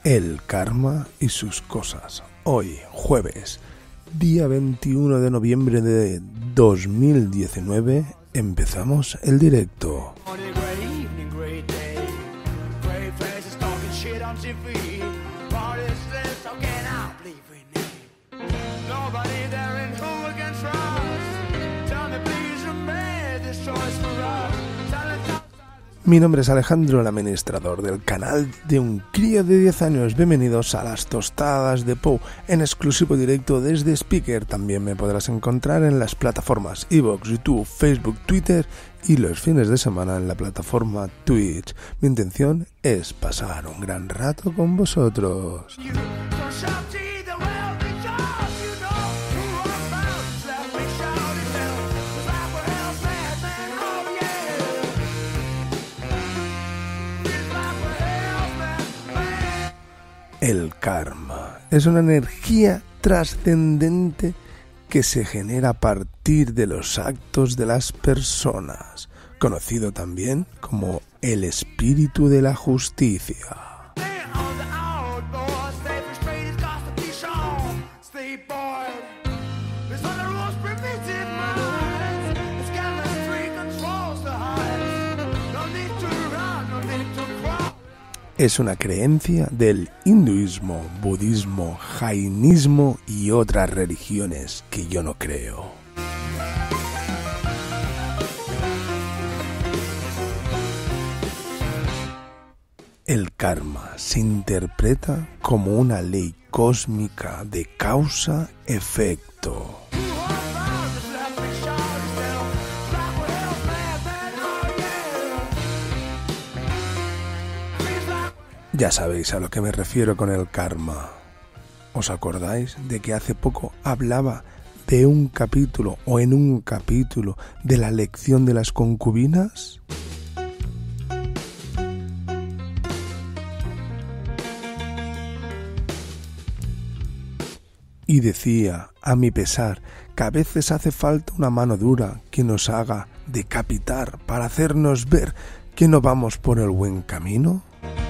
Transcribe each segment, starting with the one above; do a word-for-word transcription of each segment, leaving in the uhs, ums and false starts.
El karma y sus cosas. Hoy, jueves, día veintiuno de noviembre de dos mil diecinueve, empezamos el directo. Mi nombre es Alejandro, el administrador del canal de un crío de diez años. Bienvenidos a las tostadas de Pou, en exclusivo directo desde Speaker. También me podrás encontrar en las plataformas iVoox, YouTube, Facebook, Twitter y los fines de semana en la plataforma Twitch. Mi intención es pasar un gran rato con vosotros. El karma es una energía trascendente que se genera a partir de los actos de las personas, conocido también como el espíritu de la justicia. Es una creencia del hinduismo, budismo, jainismo y otras religiones que yo no creo. El karma se interpreta como una ley cósmica de causa-efecto. Ya sabéis a lo que me refiero con el karma. ¿Os acordáis de que hace poco hablaba de un capítulo o en un capítulo de la lección de las concubinas? Y decía, a mi pesar, que a veces hace falta una mano dura que nos haga decapitar para hacernos ver que no vamos por el buen camino.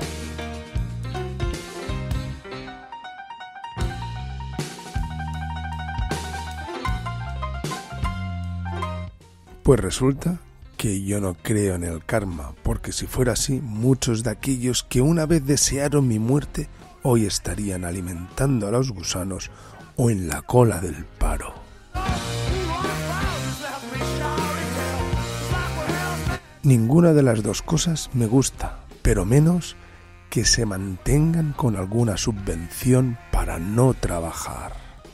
Pues resulta que yo no creo en el karma, porque si fuera así, muchos de aquellos que una vez desearon mi muerte, hoy estarían alimentando a los gusanos o en la cola del paro. Ninguna de las dos cosas me gusta, pero menos que se mantengan con alguna subvención para no trabajar.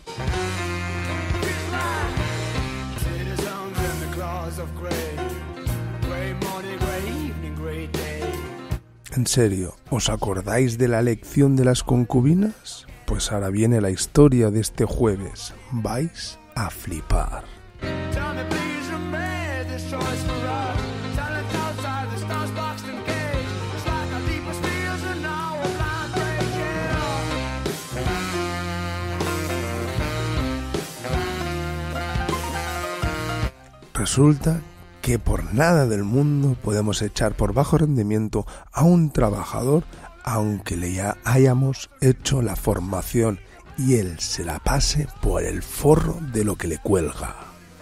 En serio, ¿os acordáis de la lección de las concubinas? Pues ahora viene la historia de este jueves. Vais a flipar. Resulta que por nada del mundo podemos echar por bajo rendimiento a un trabajador aunque le ya hayamos hecho la formación y él se la pase por el forro de lo que le cuelga.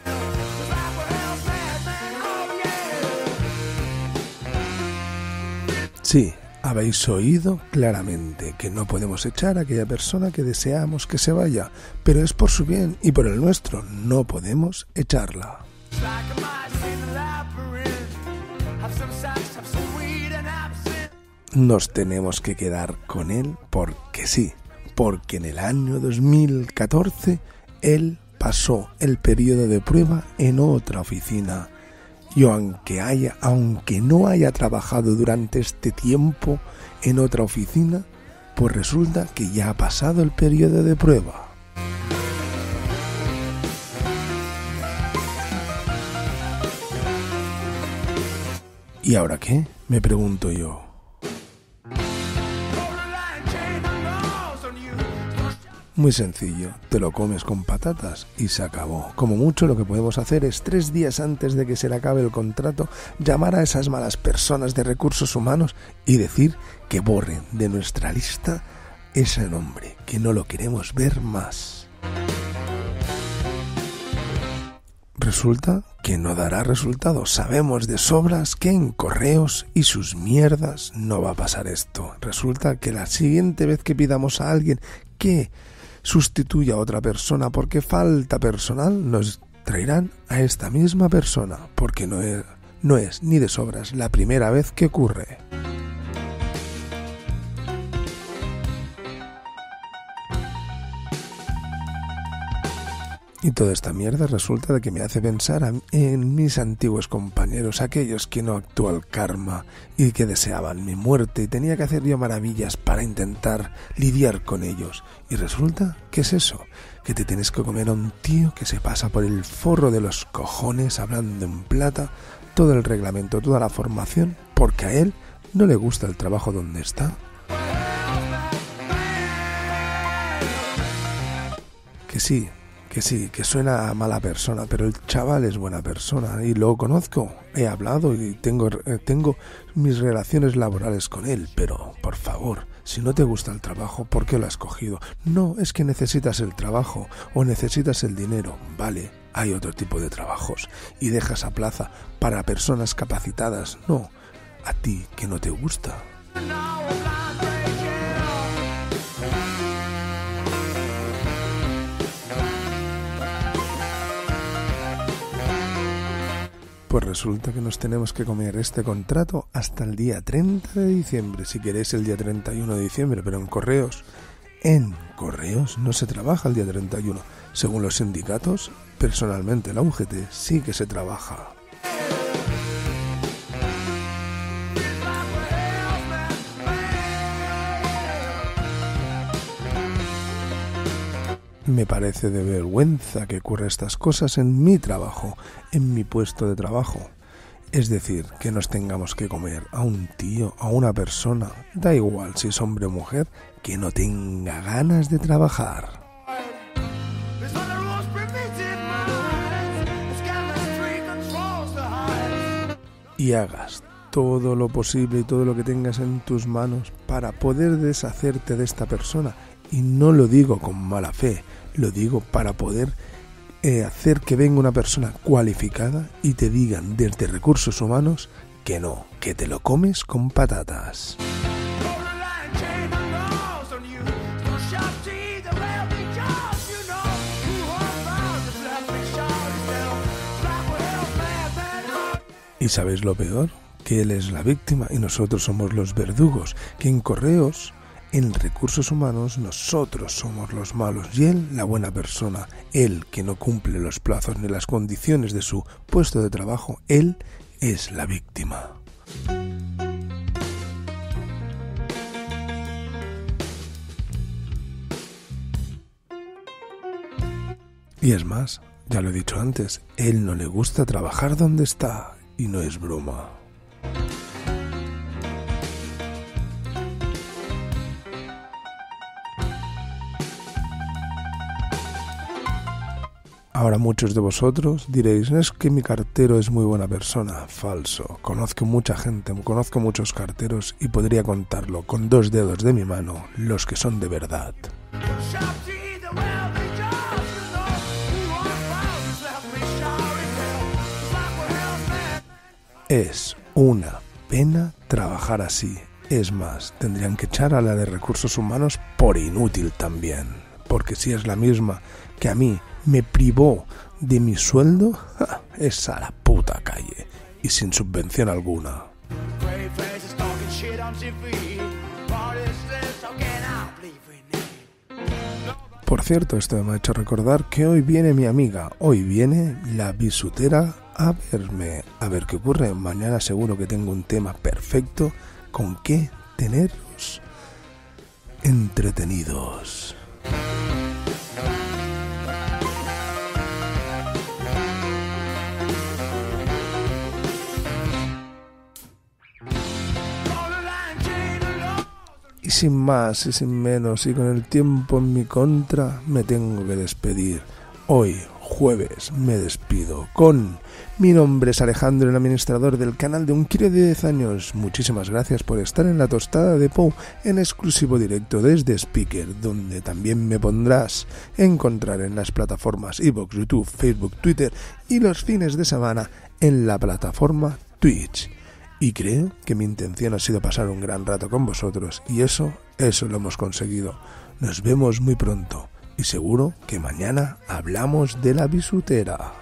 Sí, habéis oído claramente que no podemos echar a aquella persona que deseamos que se vaya, pero es por su bien y por el nuestro, no podemos echarla. Nos tenemos que quedar con él porque sí, porque en el año dos mil catorce él pasó el periodo de prueba en otra oficina. Y aunque haya, aunque no haya trabajado durante este tiempo en otra oficina, pues resulta que ya ha pasado el periodo de prueba. ¿Y ahora qué? Me pregunto yo. Muy sencillo, te lo comes con patatas y se acabó. Como mucho lo que podemos hacer es tres días antes de que se le acabe el contrato llamar a esas malas personas de recursos humanos y decir que borren de nuestra lista ese nombre, que no lo queremos ver más. Resulta que no dará resultado. Sabemos de sobras que en Correos y sus mierdas no va a pasar esto. Resulta que la siguiente vez que pidamos a alguien que sustituya a otra persona porque falta personal, nos traerán a esta misma persona, porque no es, no es ni de sobras la primera vez que ocurre. Y toda esta mierda resulta de que me hace pensar en mis antiguos compañeros, aquellos que no actuó el karma y que deseaban mi muerte, y tenía que hacer yo maravillas para intentar lidiar con ellos. Y resulta que es eso, que te tienes que comer a un tío que se pasa por el forro de los cojones hablando en plata todo el reglamento, toda la formación, porque a él no le gusta el trabajo donde está. Que sí, que sí, que suena a mala persona, pero el chaval es buena persona y lo conozco, he hablado y tengo, tengo mis relaciones laborales con él, pero por favor, si no te gusta el trabajo, ¿por qué lo has cogido? No, es que necesitas el trabajo o necesitas el dinero, vale, hay otro tipo de trabajos y dejas a plaza para personas capacitadas, no, a ti que no te gusta. Pues resulta que nos tenemos que comer este contrato hasta el día treinta de diciembre, si queréis el día treinta y uno de diciembre, pero en Correos, en Correos no se trabaja el día treinta y uno. Según los sindicatos, personalmente la U G T sí que se trabaja. Me parece de vergüenza que ocurra estas cosas en mi trabajo, en mi puesto de trabajo. Es decir, que nos tengamos que comer a un tío, a una persona, da igual si es hombre o mujer, que no tenga ganas de trabajar. Y hagas todo lo posible y todo lo que tengas en tus manos para poder deshacerte de esta persona. Y no lo digo con mala fe, lo digo para poder eh, hacer que venga una persona cualificada y te digan desde recursos humanos que no, que te lo comes con patatas. ¿Y sabéis lo peor? Que él es la víctima y nosotros somos los verdugos, que en Correos, en recursos humanos, nosotros somos los malos y él la buena persona. Él que no cumple los plazos ni las condiciones de su puesto de trabajo, él es la víctima. Y es más, ya lo he dicho antes, él no le gusta trabajar donde está y no es broma. Ahora muchos de vosotros diréis, es que mi cartero es muy buena persona. Falso. Conozco mucha gente, conozco muchos carteros y podría contarlo con dos dedos de mi mano los que son de verdad. Es una pena trabajar así. Es más, tendrían que echar a la de recursos humanos por inútil también. Porque si es la misma que a mí me privó de mi sueldo, ¡ja!, es a la puta calle y sin subvención alguna. Por cierto, esto me ha hecho recordar que hoy viene mi amiga, hoy viene la bisutera a verme, a ver qué ocurre. Mañana seguro que tengo un tema perfecto con que teneros entretenidos. Y sin más y sin menos y con el tiempo en mi contra, me tengo que despedir. Hoy, jueves me despido con mi nombre es Alejandro, el administrador del canal de Un Crío de diez años. Muchísimas gracias por estar en la tostada de Pou en exclusivo directo desde Speaker, donde también me podrás encontrar en las plataformas iVoox, YouTube, Facebook, Twitter y los fines de semana en la plataforma Twitch. Y creo que mi intención ha sido pasar un gran rato con vosotros y eso, eso lo hemos conseguido. Nos vemos muy pronto y seguro que mañana hablamos de la bisutera.